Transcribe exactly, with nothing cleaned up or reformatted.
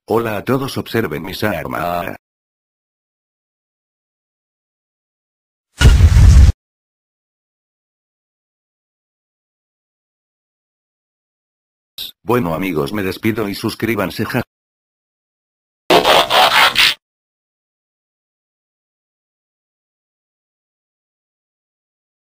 Hola a todos, observen mis armas. Bueno amigos, me despido y suscríbanse, ja.